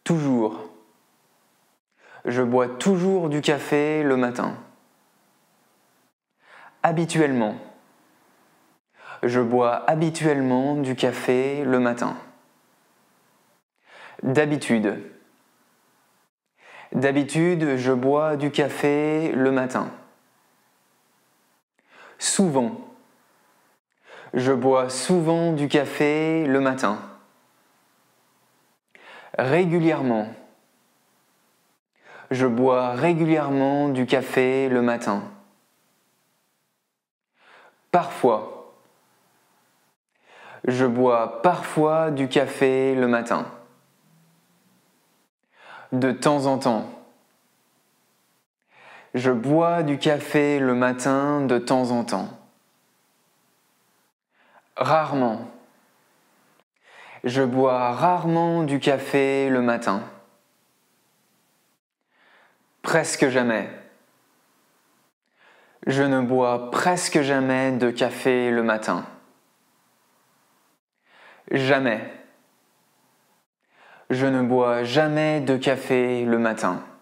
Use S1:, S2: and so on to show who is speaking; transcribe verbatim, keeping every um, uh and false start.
S1: Toujours. Je bois toujours du café le matin. Habituellement. Je bois habituellement du café le matin. D'habitude. D'habitude, je bois du café le matin. Souvent. Je bois souvent du café le matin. Régulièrement. Je bois régulièrement du café le matin. Parfois. Je bois parfois du café le matin. De temps en temps. Je bois du café le matin de temps en temps. Rarement. Je bois rarement du café le matin. Presque jamais. Je ne bois presque jamais de café le matin. Jamais. Je ne bois jamais de café le matin.